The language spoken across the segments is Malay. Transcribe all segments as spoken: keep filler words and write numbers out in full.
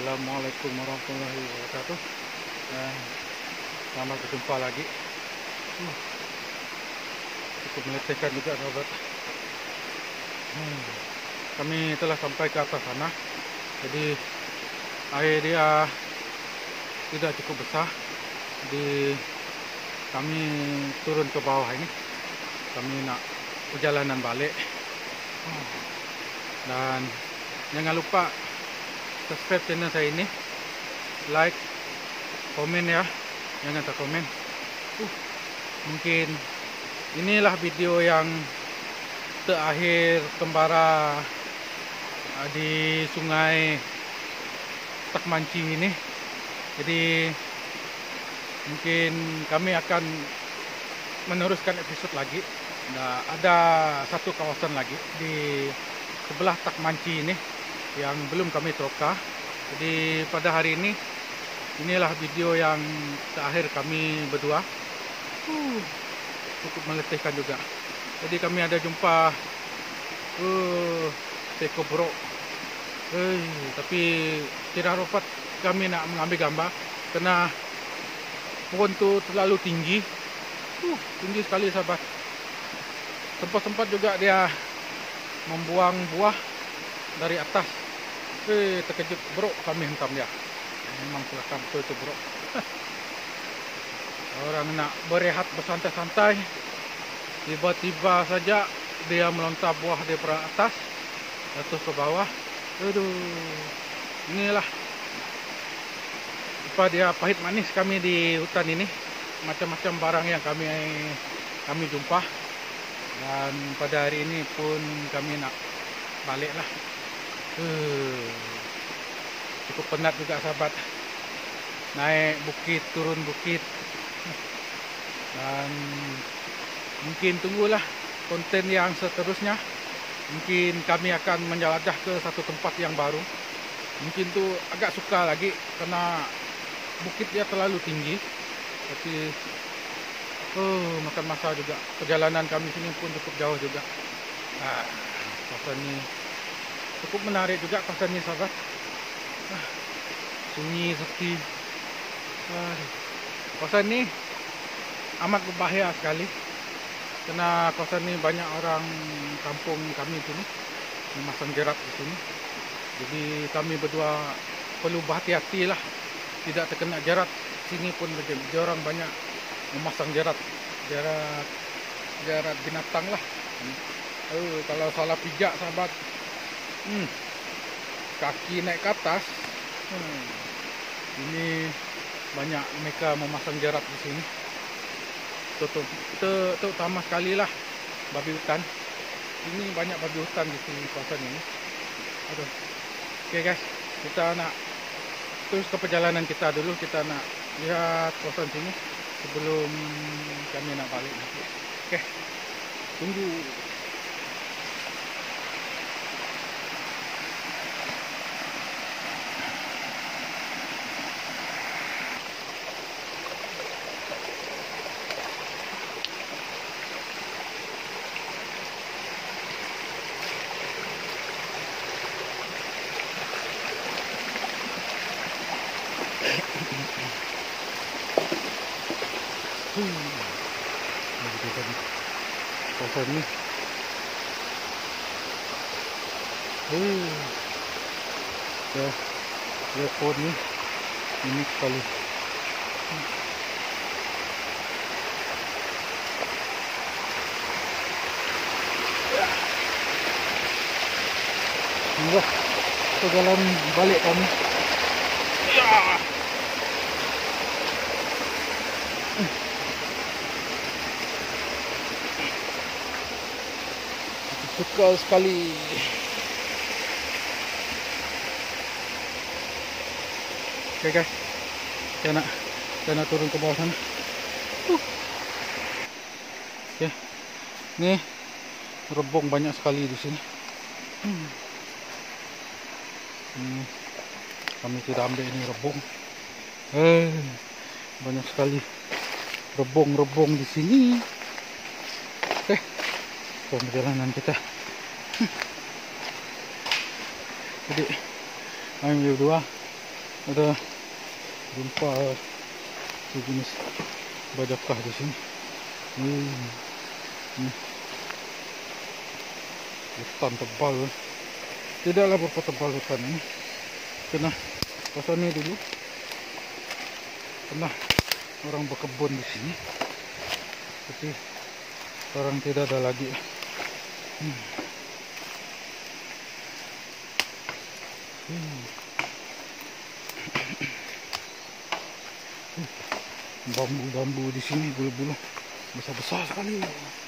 Assalamualaikum warahmatullahi wabarakatuh. Dan selamat berjumpa lagi. Uh, cukup meletihkan juga sahabat. Hmm, kami telah sampai ke atas sana. Jadi air dia tidak cukup besar. Jadi kami turun ke bawah ini. Kami nak perjalanan balik. Dan jangan lupa subscribe channel saya ini, like, komen ya, jangan tak komen. Uh, mungkin inilah video yang terakhir kembara di sungai Takmanci ini. Jadi mungkin kami akan meneruskan episode lagi. Nah, ada satu kawasan lagi di sebelah Takmanci ini yang belum kami troka. Jadi pada hari ini inilah video yang terakhir kami berdua. uh, Cukup meletihkan juga. Jadi kami ada jumpa uh, Teko Bro. eh, Tapi tidak dapat kami nak mengambil gambar karena pohon tu terlalu tinggi. uh, Tinggi sekali sahabat. Sempat-sempat juga dia membuang buah dari atas. Eh, terkejut bro, kami hentam dia. Memang kelakar betul itu bro. Orang nak berehat bersantai-santai, tiba-tiba saja dia melontar buah dari atas jatuh ke bawah. Aduh, inilah apa dia pahit manis kami di hutan ini. Macam-macam barang yang kami kami jumpa. Dan pada hari ini pun kami nak balik lah. Uh, cukup penat juga sahabat. Naik bukit, turun bukit. Dan mungkin tunggulah konten yang seterusnya. Mungkin kami akan menjelajah ke satu tempat yang baru. Mungkin tu agak suka lagi karena bukit dia terlalu tinggi. Tapi oh, makan masa juga. Perjalanan kami sini pun cukup jauh juga. Ah, kawasan ini cukup menarik juga kawasan ini sahabat. Ah, sunyi, sepi. Ah, kawasan ini amat berbahaya sekali. Karena kawasan ini banyak orang kampung kami sini memasang jerat di sini. Jadi kami berdua perlu berhati-hati lah. Tidak terkena jerat. Sini pun begitu. Orang banyak memasang jerat, jerat, jerat binatang lah. Oh, kalau salah pijak sahabat, hmm, kaki naik ke atas. Hmm, ini banyak mereka memasang jerat di sini. Terutama sekali lah babi hutan. Ini banyak babi hutan di sini kawasan ini. Aduh, oke guys, kita nak terus ke perjalanan kita dulu. Kita nak lihat kawasan sini sebelum kami nak balik nanti. Oke, tunggu. Kawasan ini. Oh, ya, ya pohon ini unik sekali. Wah, kita jalan balik kami. Ya. Suka sekali. Oke guys, saya nak saya nak turun ke bawah sana. Uh. Oke, nih rebung banyak sekali di sini. Hmm. Hmm. Kami tidak ambil ini rebung. Eh, banyak sekali rebung-rebung di sini. Oke, perjalanan kita. Jadi kami berdua ada jumpa sejenis bajakah di sini. Hmm. Hmm. Hutan tebal, tidaklah berapa tebal hutan ini, karena kawasan ini dulu pernah orang berkebun di sini, tapi sekarang tidak ada lagi. Hmm. Hmm. Bambu-bambu di sini, bulu-bulu besar-besar sekali.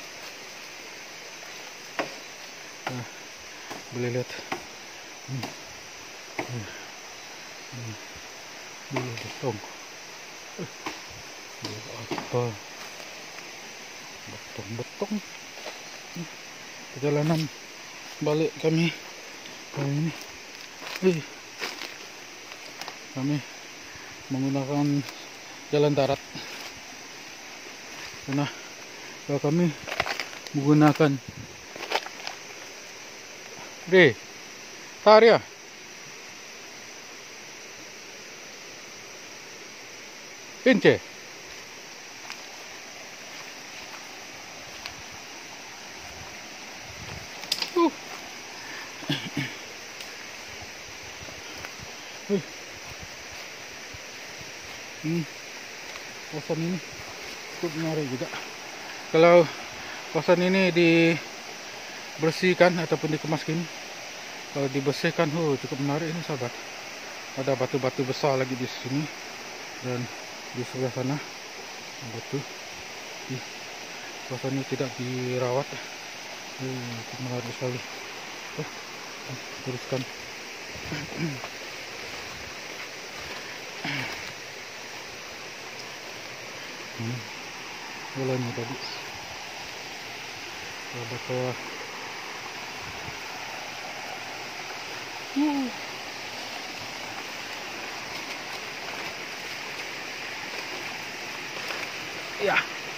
Nah, boleh lihat. Hmm. Hmm. Hmm. Bulu betong. Eh, bulu apa? Betong-betong. Hmm. Perjalanan balik kami kali ini. Eh, kami menggunakan jalan darat, karena kalau kami menggunakan Re, Tarya, Pince, uh, uh. Hmm. Kawasan ini cukup menarik juga. Kalau kawasan ini dibersihkan ataupun dikemas gini, kalau dibersihkan, oh cukup menarik ini sahabat. Ada batu-batu besar lagi di sini, dan di sebelah sana batu. Di kawasan ini tidak dirawat, oh, cukup menarik sekali. Oh, teruskan. Hmm. Jalannya tadi ke bawah. Uh. Ya,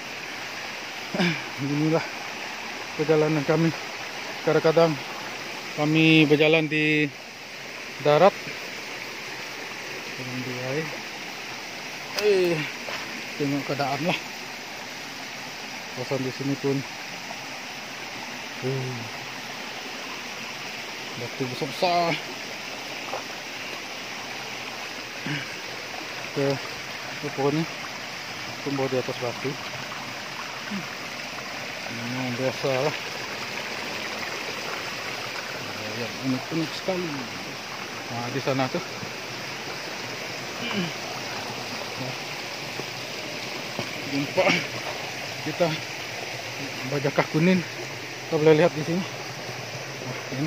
inilah perjalanan kami. Kadang-kadang kami berjalan di darat, kadang di air. Eh, tengok keadaan lah. Kawasan di sini pun uh, batu besar-besar. Ke pokoknya tumbuh di atas batu. Memang biasa lah. Yang unik-unik sekali. Nah, di sana tuh. Jumpa kita bajakah kuning. Kita boleh lihat di sini. Nah, ini.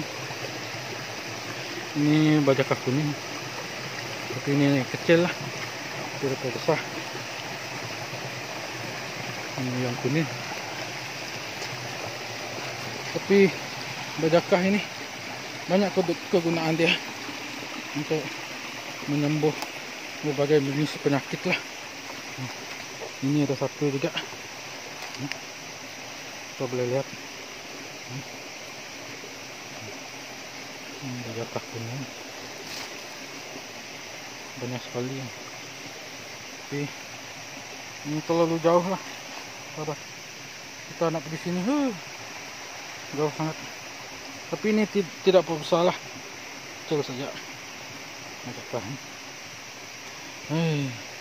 Ini bajakah kuning. Tapi ini kecil lah, tidak besar. Ini yang kuning. Tapi bajakah ini banyak kegunaan dia untuk menyembuh berbagai jenis penyakit lah. Ini ada satu juga, kita boleh lihat. Ini bajakah kuning, banyak sekali. Tapi ini terlalu jauh lah, sahabat. Kita nak pergi sini, huh, jauh sangat. Tapi ini tidak besar lah, kecil saja. Bajakah ini. Hei.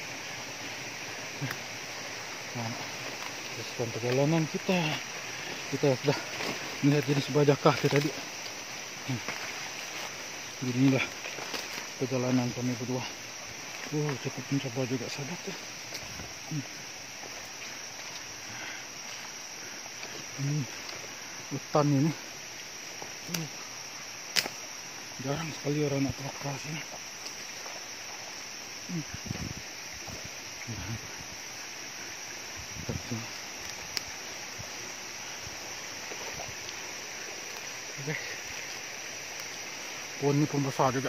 Nah, teruskan perjalanan kita. Kita sudah melihat jenis bajakah tadi. Hmm. Inilah perjalanan kami berdua. Oh, cukup mencoba juga sahabat. Hmm. Ini hutan ini. Uh. Jarang sekali orang nak ke sini. Hmm. Guys, pohon ini pun besar juga.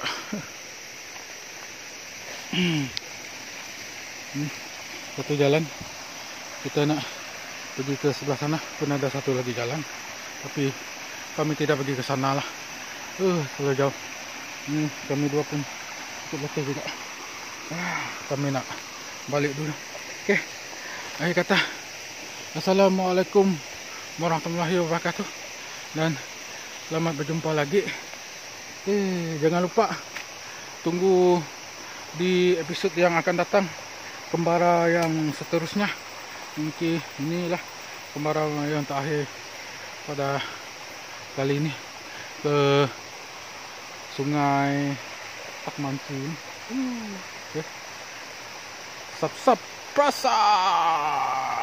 Ini satu jalan, kita nak pergi ke sebelah sana pun ada satu lagi jalan, tapi kami tidak pergi ke sana lah. Uh, terlalu jauh. Ini kami dua pun cukup letih juga. Ah, kami nak balik dulu. Okey. Akhir kata, assalamualaikum warahmatullahi wabarakatuh. Dan selamat berjumpa lagi. Eh, jangan lupa tunggu di episod yang akan datang, kembara yang seterusnya. Mungkin inilah kembara yang terakhir pada kali ini ke Sungai Takmansi ini. Hmm, okay. Sap-sap prasa.